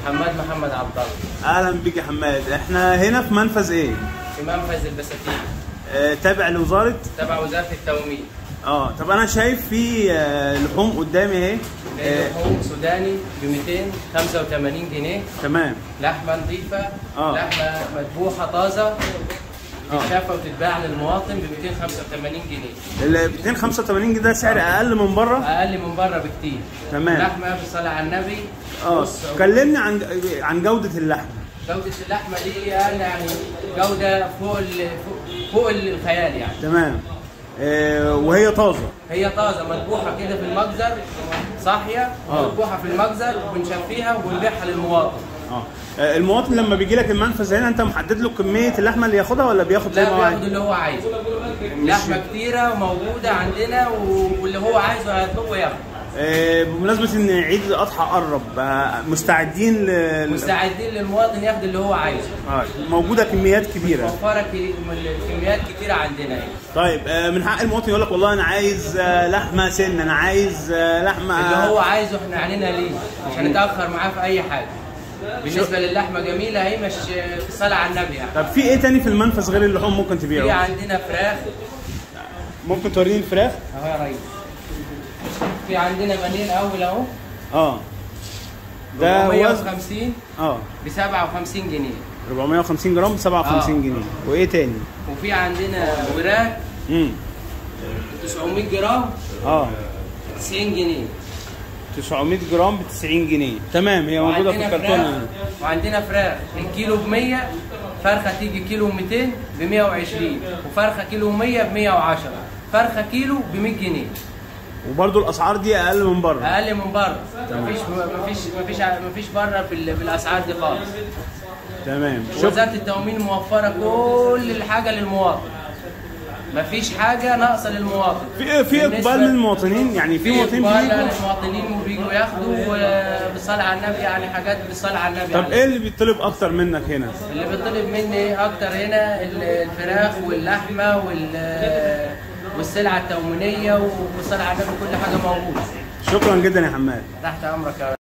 محمد عبد الله. اهلا بيك يا حماد. احنا هنا في منفذ ايه؟ في منفذ البساتين. تابع لوزاره؟ تبع وزاره التموين. طب انا شايف في لحوم قدامي اهي. لحوم سوداني ب 285 جنيه. تمام. لحمه نظيفه. لحمه مذبوحه طازه. تتشافى وتتباع للمواطن ب 285 جنيه. ال 285 جنيه ده سعر اقل من بره؟ اقل من بره بكتير. تمام. لحمه بالصلاه على النبي. كلمني عن جوده اللحمه. جوده اللحمه دي يعني جوده فوق الخيال يعني. تمام. وهي طازه؟ هي طازه مذبوحه كده في المجزر، صاحيه مذبوحه في المجزر، وبنشفيها وبنبيعها للمواطن. المواطن لما بيجي لك المنفذ هنا انت محدد له كميه اللحمه اللي ياخدها ولا بياخد زي ما هو عايز؟ لا، بياخد اللي هو عايزه. لحمه كتيره وموجوده عندنا، واللي هو عايزه هيطلبه ياخده. بمناسبه ان عيد الاضحى قرب، مستعدين للمواطن ياخد اللي هو عايزه. موجوده كميات كبيره، موفره كميات كتيره عندنا هنا. طيب من حق المواطن يقول لك والله انا عايز لحمه سن، انا عايز لحمه اللي هو عايزه. احنا علينا ليه؟ مش هنتاخر معاه في اي حاجه. بالنسبه للحمه جميله اهي، مش صلاه على النبي يعني. طب في ايه تاني في المنفذ غير اللحوم ممكن تبيعه؟ في عندنا فراخ. ممكن توريني الفراخ؟ اهو يا ريس. في عندنا بانيه الاول اهو. ده 450 ب 57 جنيه. 450 جرام ب 57 جنيه. وايه تاني؟ وفي عندنا وراك 900 جرام 90 جنيه. 900 جرام ب 90 جنيه. تمام. هي موجوده في الكرتون. وعندنا فراخ الكيلو ب 100، فرخه تيجي كيلو 200 ب 120، وفرخه كيلو 100 ب 110، فرخه كيلو ب 100 جنيه. وبرضه الاسعار دي اقل من بره؟ اقل من بره. مفيش بره في الاسعار دي خالص. تمام. وزاره التموين موفره كل الحاجه للمواطن. مفيش حاجه ناقصه للمواطن. في اقبال من المواطنين؟ يعني في مواطنين بيجوا؟ المواطنين بيجوا ياخدوا بالصلاه على النبي، يعني حاجات بالصلاه على النبي. طب ايه اللي بيطلب اكتر منك هنا؟ اللي بيطلب مني اكتر هنا الفراخ واللحمه والسلعه التموينيه، والصلاه على النبي، كل حاجه موجوده. شكرا جدا يا حماد. تحت امرك يا